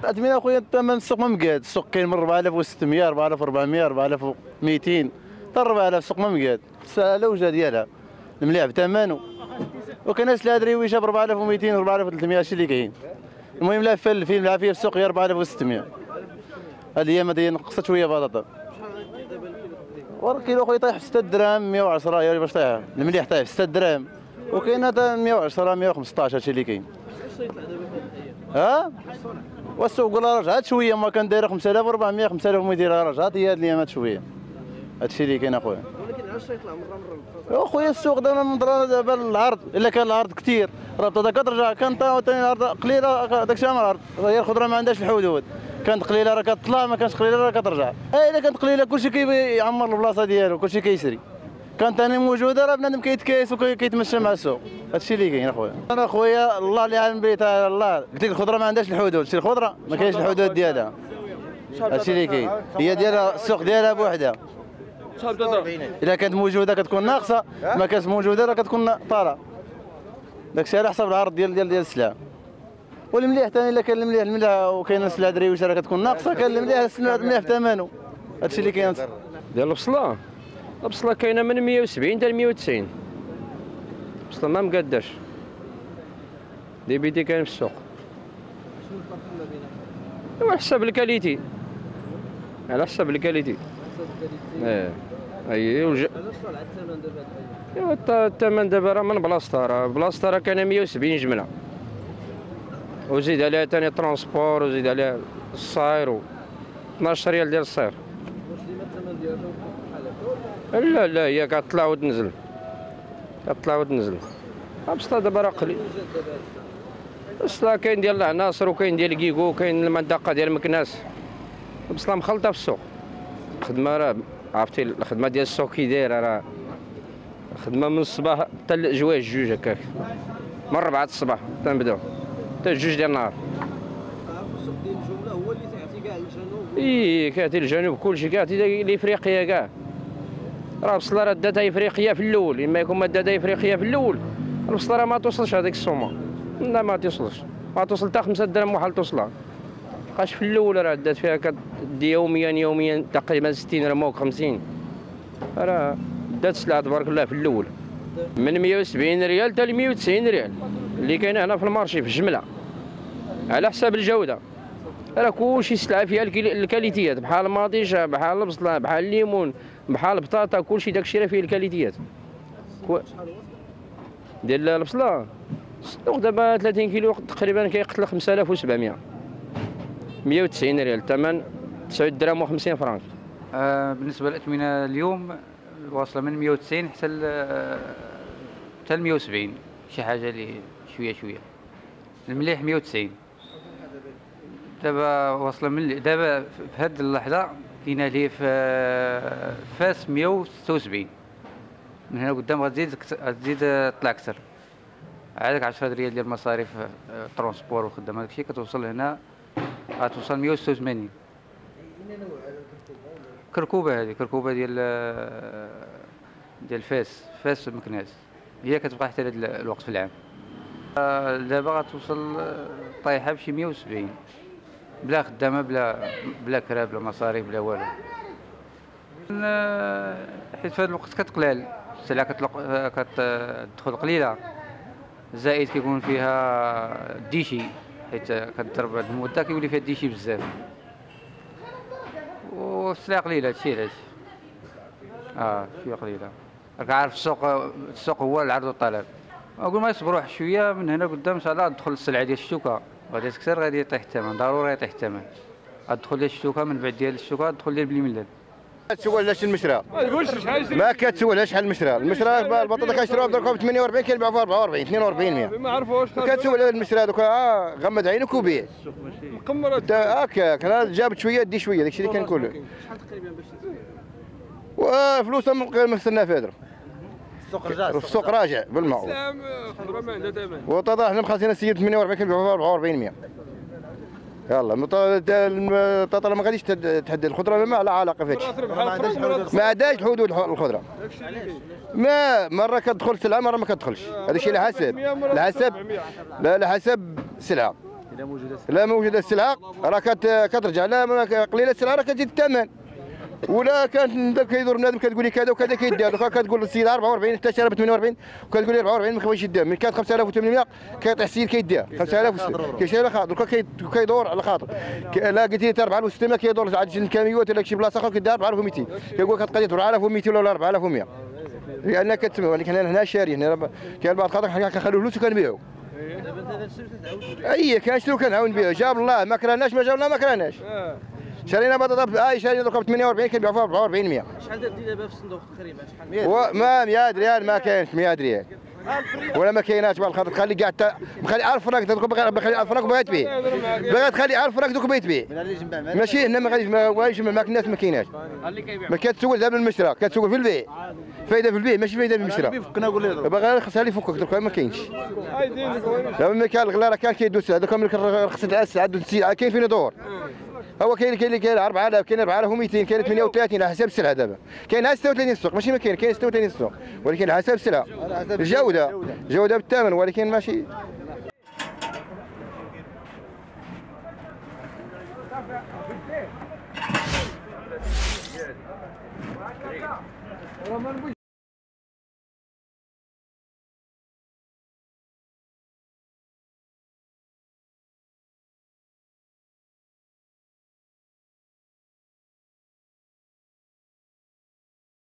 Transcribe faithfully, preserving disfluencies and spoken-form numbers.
الاثمنه اخويا الثمن السوق ما مقاد، السوق كاين من أربعة آلاف وستمية أربعة آلاف وأربعمية أربعة آلاف ومئتين حتى أربعة آلاف، السوق ما مقاد، على وجه ديالها المليح بثمنه. وكاين ناس اللي دريويشه ب أربعة آلاف ومئتين أربعة آلاف وثلاثمية هادشي اللي كاين. المهم لا فل الفيلم العافيه في السوق هي أربعة آلاف وستمية. هذه هي ما نقصت شويه بطاطا. والكيلو اخويا طايح ب ستة دراهم مية وعشرة، يا باش طايح المليح طايح ب ستة دراهم، وكاين هذا مية وعشرة مية وخمسطاش هادشي اللي كاين. ها والسوق ولا رجعت شويه، ما كان دايره خمسة آلاف وأربعمية خمسة آلاف ومئتين رجعت هي هاد الايامات شويه. هادشي اللي كاين اخويا. ولكن علاش يطلع مره مره؟ اخويا السوق دابا نظرا دابا العرض، الا كان العرض كثير راه بطاطا كترجع، كان ثاني العرض قليله داكشي من العرض، هي الخضره ما عندهاش الحدود، كانت قليله راه كتطلع، ما كانش قليله راه كترجع. اي الا كانت قليله كلشي كيعمر البلاصه ديالو، كلشي كيشري. كانت ثاني موجوده راه بنادم كيتكايس وكيتمشى مع السوق. هادشي اللي كاين اخويا. انا اخويا الله اللي عالم بيت الله، قلت لك الخضره ما عندهاش الحدود، شي الخضره ما كاينش الحدود ديالها. هادشي اللي كاين، هي ديالها السوق ديالها بوحدها. الا كانت موجوده كتكون ناقصه، ما كانتش موجوده راه كتكون طالعه. داكشي على حسب العرض ديال ديال ديال السلعه. والمليح ثاني الا كان المليح المليح وكاين السلعه دريوشه راه كتكون ناقصه، كان المليح السلعه المليح في ثمنه. هادشي اللي كاين. ديال البصله، البصله كاينه من مية وسبعين حتى مية وتسعين. البصله ما مقاداش. دي بيدي كاين في السوق. شنو الفرق ما بينهم؟ على حسب الكاليتي. على حسب الكاليتي. اه اي وج... علاش طلع الثمن دابا هاد ايوا الثمن دابا راه من بلاصتها، راه بلاصتها راه كاينه مية وسبعين جمله، وزيد عليها ثاني ترونسبور، وزيد عليها الصاير و اثناش ريال ديال الصاير. واش ديما الثمن ديالها بحال هكا ولا؟ لا لا هي كتطلع وتنزل، كتطلع وتنزل. البصله دابا راه قليل. البصله كاين ديال العناصر وكاين ديال كيكو وكاين المنطقه ديال مكناس. البصله مخلطه في السوق. الخدمه راه عرفتي الخدمه ديال السوق كي دايره، راه خدمه من الصباح حتى الجواج جوج هكاك، من أربعة الصباح تنبداو حتى جوج ديال النهار. السوق ديال الجمله هو اللي تيعطي كاع الجنوب؟ اي كيعطي الجنوب كلشي، كيعطي لافريقيا كاع. راه البصله راه داتها افريقيا في الاول، اما يكون ما داتها افريقيا في الاول البصله راه ما توصلش هذيك السومه، لا ما توصلش، ما توصل حتى خمسة دراهم وحال توصلها. بقاش في الاول راه دات فيها كدي يوميا يوميا تقريبا ستين رموك خمسين، راه دات السلعه تبارك الله في الاول من مية وسبعين ريال حتى ل مية وتسعين ريال اللي كاينه هنا في المارشي في الجمله، على حساب الجوده. راه كلشي سلعه فيها الكاليتيات، بحال المطيشه بحال البصله بحال الليمون بحال البطاطا، كلشي داكشي راه فيه الكاليتيات. كو... ديال البصله السوق دابا ثلاثين كيلو تقريبا كيقتل خمسة آلاف وسبعمية، مية وتسعين ريال الثمن، تسعة دراهم وخمسين فرانك. آه بالنسبه للاثمنه اليوم واصله من مية وتسعين حتى ل حتى ل مية وسبعين، شي حاجه اللي شويه شويه. المليح مية وتسعين دابا واصله من دابا في هذه اللحظه كاينه ليه في فاس مية وستة وسبعين. من هنا قدام غتزيد غتزيد تطلع اكثر، عادك عشرة ريال ديال المصاريف ترونسبور وخدمه داكشي كتوصل هنا غتوصل مية وستة وثمانين. كركوبه هذه كركوبه ديال ديال فاس فاس مكناس، هي كتبقى حتى هذا الوقت في العام. دابا غتوصل طايحه بشي مية وسبعين بلا خدامه بلا بلا كرا بلا مصاريف بلا والو. حيت في هذا الوقت كتقلال السلعه كتدخل قليله، زائد كيكون فيها الديشي حيت كتضرب هاد المده كيولي فيها الديشي بزاف، والسلعه قليله هادشي علاش. اه شويه قليله، راك عارف السوق السوق هو العرض والطلب. اقول ما يصبروا واحد شويه، من هنا قدام ان شاء الله تدخل السلعه ديال الشوكه غادي تكثر، غادي يطيح الثمن ضروري يطيح الثمن. غتدخل ديال الشوكه من بعد ديال الشوكه تدخل ديال بلي ملال. ما كتسولهاش المشرى، ما كتسولهاش شحال المشرى، المشرى البطاطا كنشروها بدركم ب ثمانية وأربعين كيبيعوا في أربعة وأربعين اثنين وأربعين مية. ما عرفوش كتسول المشرى دوك اه غمض عينك وبيع. مقمر هكاك انا جابت شويه دي شويه داكشي اللي كنقول لك. شحال تقريبا باش وفلوسها ما خسرنا فيها درهم. السوق رجع، السوق راجع بالمعقول. خضره ما عندها ثمن. والبطاطا حنا مخلصين السيد ثمانية وأربعين كنبيعوها في أربعة وأربعين مية. يلا البطاطا ما غاديش تحدد، الخضره ما لا علاقه فيها. ما عندهاش حدود الخضره. ما مره كتدخل سلعه مره ما كتدخلش، هذا الشيء على حسب على حسب لا على حسب السلعه. اذا موجوده لا موجوده السلعه راه كت- كترجع، لا ما- قليله السلعه راه كتزيد الثمن. ولا كان كيدور بنادم كتقول لي كذا وكذا كيدير، دوكا كتقول للسيده أربعة وأربعين حتى شارب ثمانية وأربعين وكتقول لي أربعة وأربعين ما كيبغيش يديها. من كانت خمسة آلاف وثمانمائة كيطيح السيد كيديها خمسة آلاف كيشري على خاطر، دوكا كي- كيدور على خاطر. ك- لا قلت لي أربعة آلاف وستمائة كيدور عند شي كاميوات ولا شي بلاصه اخرى كيديها أربعة آلاف ومئتين، كيقول لك كتقضي أربعة آلاف ومئتين ولا أربعة آلاف ومئة. لان كتسمع، ولكن انا هنا شاري هنا كاين بعض الخاطر حنا كنخليو فلوس وكنبيعو. دابا انت هذا الشيء تعاود اي كنشريو كنعاون بها، جاب الله ما كرهناش، ما جاب الله ما كرهناش. شرينا بطاطا اي شارينا دوكا ب ثمانية وأربعين كنبيعوها ب أربعة وأربعين مية. شحال دير دابا في الصندوق تقريبا شحال؟ وما مية ريال ما كاينش مية ريال ولا ما كايناش بعض الخاطر تخلي كاع تا- مخلي ألف فرانك دوك باغي باغي ألف فرانك باغي تبيع، باغي تخلي ألف فرانك دوك باغي تبيع. ماشي هنا ما غاديش ما غاديش ما الناس ما كايناش. ما كتسول دابا المشرى كتسول في البيع، فايده في البيع ماشي فايده في المشرى. كنا نقول له باغي خصها لي فكك دوك ما كاينش. دابا ملي كان الغلا راه كان كيدوز السلعه، دوكا ملي رخصت السلعه دوز السلعه كاين فين يدور. هو كاين كاين اللي كاين أربعة آلاف، كاين أربعة آلاف ومئتين، كاين ثمانية وثلاثين على حساب السلعه. دابا كاين ستة وثلاثين السوق، ماشي ما كاين، كاين ستة وثلاثين السوق ولكن على حساب السلعه، الجوده جوده بالثمن ولكن ماشي. راه ما نبغيش